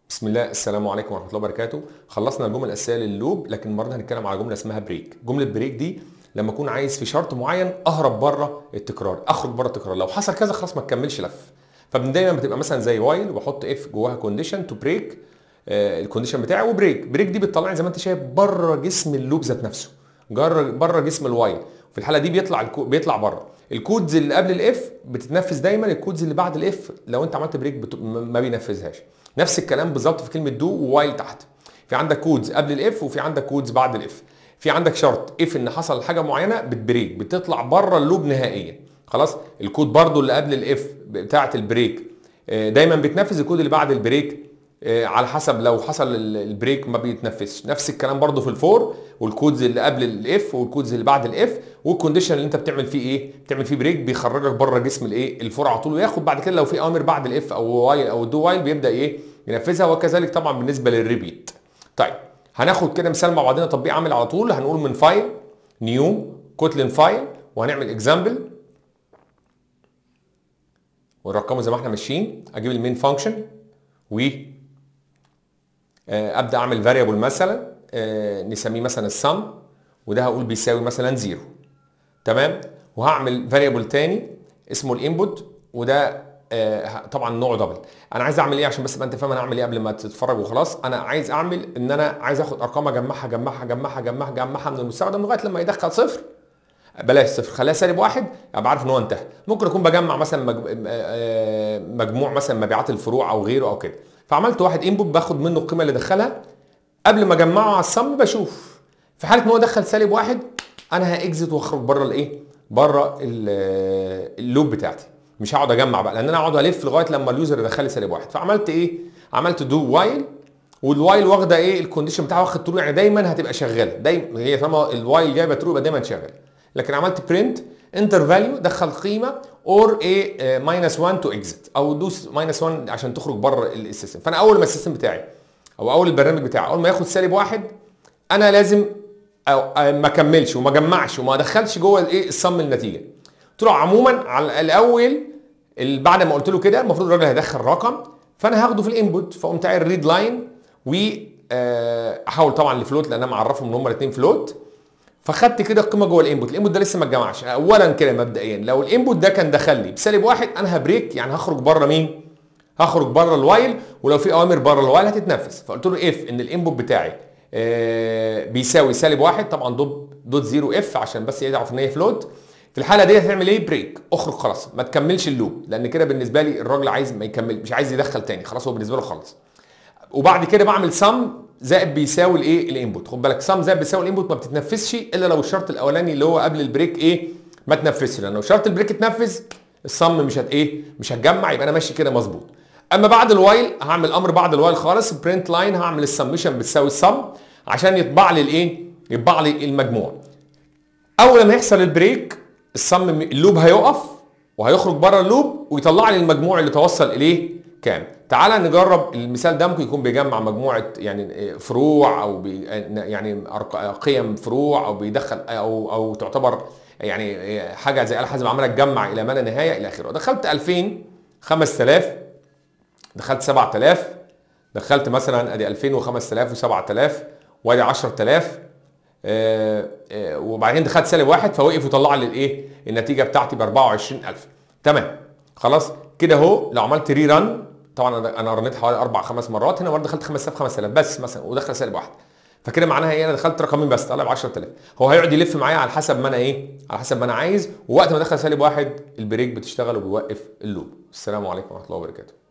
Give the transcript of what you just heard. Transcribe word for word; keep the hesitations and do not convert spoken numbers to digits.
بسم الله، السلام عليكم ورحمه الله وبركاته. خلصنا الجمل الاساسيه لللوب، لكن النهارده هنتكلم على جمله اسمها بريك. جمله بريك دي لما اكون عايز في شرط معين اهرب بره التكرار، اخرج بره التكرار، لو حصل كذا خلاص ما تكملش لف. فدايما بتبقى مثلا زي وايل واحط اف جواها كونديشن تو بريك، الكونديشن بتاعي وبريك. بريك دي بتطلعني زي ما انت شايف بره جسم اللوب ذات نفسه، بره جسم الوايل. في الحاله دي بيطلع الكو... بيطلع بره. الكودز اللي قبل الاف بتتنفذ دايما، الكودز اللي بعد الاف لو انت عملت بريك بت... ما بينفذهاش. نفس الكلام بالظبط في كلمه دو ووايل تحت. في عندك كودز قبل الاف وفي عندك كودز بعد الاف. في عندك شرط اف ان حصل حاجه معينه بتبريك، بتطلع بره اللوب نهائيا. خلاص الكود برضو اللي قبل الاف بتاعه البريك دايما بتنفذ، الكود اللي بعد البريك على حسب لو حصل البريك ما بيتنفذش. نفس الكلام برضو في الفور، والكودز اللي قبل الاف والكودز اللي بعد الاف، والكونديشن اللي انت بتعمل فيه ايه؟ بتعمل فيه بريك بيخرجك بره جسم الايه؟ الفور على طول، وياخد بعد كده لو في اوامر بعد الاف او وايل او الدو وايل بيبدا ايه؟ ينفذها. وكذلك طبعا بالنسبه للريبيت. طيب هناخد كده مثال مع بعضنا، تطبيق عمل على طول. هنقول من فايل نيو كوتلين فايل، وهنعمل اكزامبل ونرقمه زي ما احنا ماشيين. اجيب المين فانكشن و ابدا اعمل فاريبل مثلا نسميه مثلا السم، وده هقول بيساوي مثلا زيرو. تمام. وهعمل فاريبل تاني اسمه الانبوت، وده طبعا نوعه دبل. انا عايز اعمل ايه عشان بس تبقى انت فاهم انا اعمل ايه قبل ما تتفرج وخلاص. انا عايز اعمل ان انا عايز اخد ارقام اجمعها اجمعها اجمعها اجمعها اجمعها من المستخدم لغايه لما يدخل صفر. بلاش صفر، خليها سالب واحد، ابقى عارف ان هو انتهى. ممكن اكون بجمع مثلا مجموع مثلا مبيعات الفروع او غيره او كده، فعملت واحد انبوت باخد منه القيمه اللي دخلها. قبل ما اجمعه على الصم بشوف في حاله ان هو دخل سالب واحد انا هاكزت واخرج بره الايه؟ بره اللوب بتاعتي. مش هقعد اجمع بقى، لان انا هقعد الف لغايه لما اليوزر يدخل لي سالب واحد. فعملت ايه؟ عملت دو وايل، والوايل واخده ايه؟ الكونديشن بتاعها واخد ترو، يعني دايما هتبقى شغاله. دايما هي طالما الوايل جايبه ترو يبقى دايما شغاله. لكن عملت برنت انتر فاليو، دخل قيمه اور ايه ماينس واحد تو اكزت، او دوس ماينس واحد عشان تخرج بره السيستم. فانا اول ما السيستم بتاعي او اول البرنامج بتاعي اول ما ياخد سالب واحد انا لازم أو ما اكملش وما اجمعش وما ادخلش جوه الايه؟ الصم النتيجه. قلت له عموما على الاول بعد ما قلت له كده المفروض الراجل هيدخل رقم، فانا هاخده في الانبوت. فقمت عامل ريد لاين واحول طبعا لفلوت لان انا معرفهم ان هم الاثنين فلوت. فخدت كده القيمه جوه الانبوت. الانبوت ده لسه ما اتجمعش. اولا كده مبدئيا لو الانبوت ده كان دخل لي بسالب واحد انا هبريك، يعني هخرج بره مين؟ هخرج بره الوايل، ولو في اوامر بره الوايل هتتنفذ. فقلت له اف ان الانبوت بتاعي آه بيساوي سالب واحد، طبعا دوت دوت زيرو اف عشان بس يعرف ان هي فلوت. في الحاله دي هتعمل ايه؟ بريك، اخرج خلاص ما تكملش اللوب، لان كده بالنسبه لي الراجل عايز ما يكمل، مش عايز يدخل تاني، خلاص هو بالنسبه له خلص. وبعد كده بعمل سم زائد بيساوي الايه؟ الانبوت. خد بالك سم زائد بيساوي الانبوت ما بتتنفذش الا لو الشرط الاولاني اللي هو قبل البريك ايه؟ ما تنفذش، لان لو شرط البريك اتنفذ السم مش هت ايه؟ مش هتجمع، يبقى انا ماشي كده مظبوط. اما بعد الوايل هعمل امر بعد الوايل خالص، برنت لاين، هعمل السمشن بتساوي السم عشان يطبع لي الايه؟ يطبع لي المجموع. اول ما يحصل البريك السم اللوب هيقف وهيخرج بره اللوب ويطلع لي المجموع اللي توصل اليه كام. تعال نجرب المثال ده. ممكن يكون بيجمع مجموعه يعني فروع او بي يعني قيم فروع، او بيدخل او او تعتبر يعني حاجه زي آلة حاسبة عماله تجمع الى ما لا نهايه الى اخره. دخلت ألفين، خمسة آلاف، دخلت سبعة آلاف، دخلت مثلا ادي ألفين وخمسة آلاف وسبعة آلاف وادي عشرة آلاف، آه آه وبعدين دخلت سالب واحد فوقف وطلع لي الايه؟ النتيجه بتاعتي ب أربعة وعشرين ألف. تمام خلاص كده اهو. لو عملت ري ران، طبعا انا رنيت حوالي اربع خمس مرات، هنا برضه دخلت خمسة آلاف خمسة آلاف بس مثلا ودخل سالب واحد، فكده معناها ايه؟ انا دخلت رقمين بس طلع ب عشرة آلاف. هو هيقعد يلف معايا على حسب ما انا ايه؟ على حسب ما انا عايز. ووقت ما دخل سالب واحد البريك بتشتغل وبيوقف اللوب. السلام عليكم ورحمه الله وبركاته.